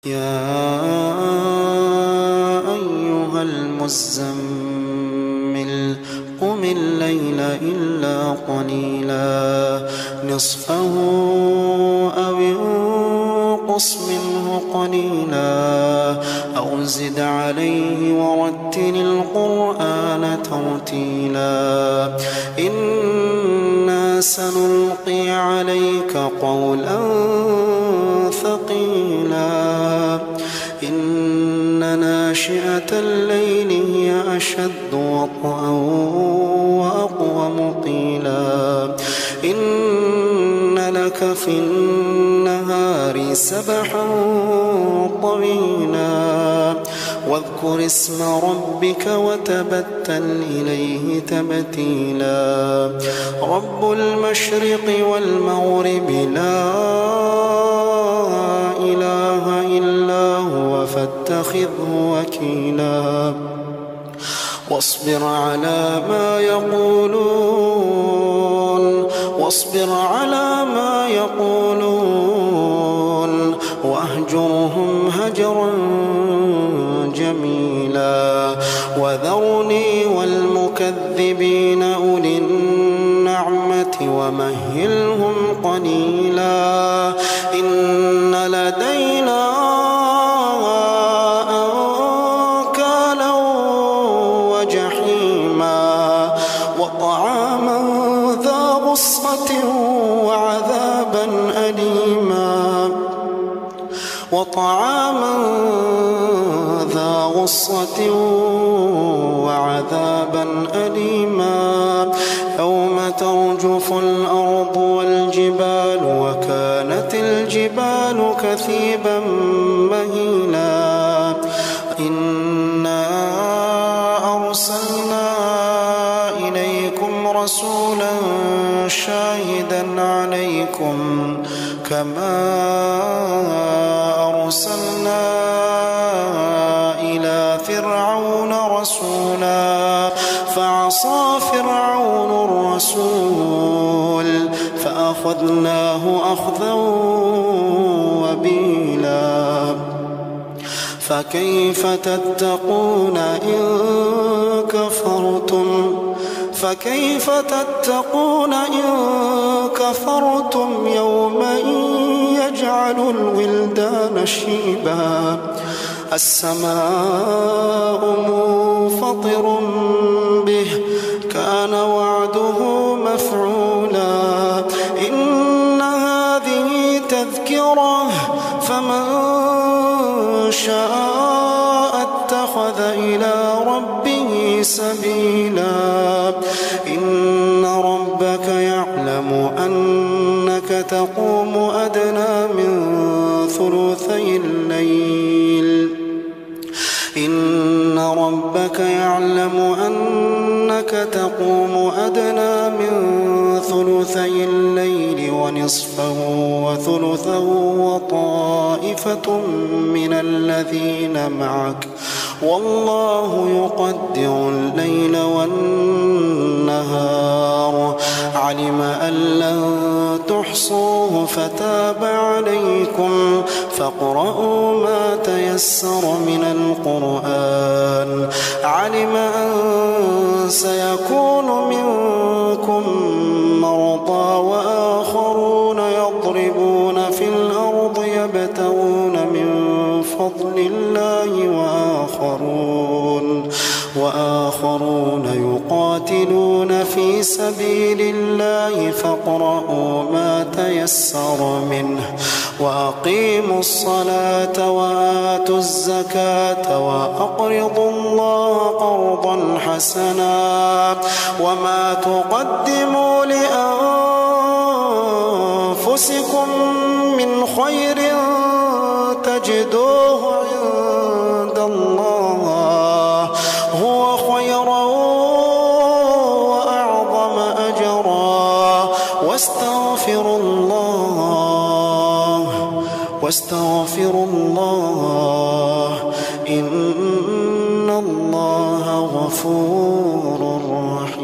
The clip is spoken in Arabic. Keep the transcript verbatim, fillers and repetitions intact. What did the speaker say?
يا أيها المزمل قم الليل إلا قليلا نصفه أو انقص منه قليلا أو زد عليه ورتل القرآن ترتيلا إنا سنلقي عليك قولا ثقيلا إن ناشئة الليل هي أشد وطئا وأقوم قيلا إن لك في النهار سبحا طويلا واذكر اسم ربك وتبتل إليه تبتيلا رب المشرق والمغرب لا إله إلا هو فاتخذه وكيلا واصبر على ما يقولون واصبر على ما يقولون واهجرهم هجرا جميلا وذرني والمكذبين أولي النعمة ومهلهم قليلا إن لدينا أنكالا وجحيما وطعاما ذا غصة وعذابا أليما وطعاما ذا غصة وعذابا أليما يوم ترجف الأرض والجبال وكانت الجبال كثيبا مهيلا إنا أرسلنا إليكم رسولا شاهدا عليكم كما أرسلنا إلى فرعون رسولا فعصى فرعون الرسول فأخذناه أخذا وبيلا فكيف تتقون إن كفرتم فكيف تتقون إن كفرتم يوما يجعل الولدان شيبا السماء منفطر به كان وعده مفعولا إن هذه تذكرة فمن شاء اتخذ إلى ربه سبيلا إن ربك يعلم أنك تقوم أدنى من ثلثي الليل إن ربك يعلم أنك تقوم أدنى من ثلثي الليل ونصفه وثلثه وطائفة من الذين معك والله يقدر الليل والنهار علم أن لن تحصوه فتاب عليكم فاقرؤوا ما تيسر من القرآن علم أن سيكون منكم مرضى وآخرون يضربون في الأرض يبتغون من فضل الله وآخرون وآخرون يقاتلون في سبيل الله فاقرؤوا ما تيسر منه وأقيموا الصلاة وآتوا الزكاة وأقرضوا الله قرضا حسنا وما تقدموا لأنفسكم من خير تجدوه عند الله هو خيرا وأعظم أجرا واستغفروا الله واستغفروا الله إن الله غفور رحيم.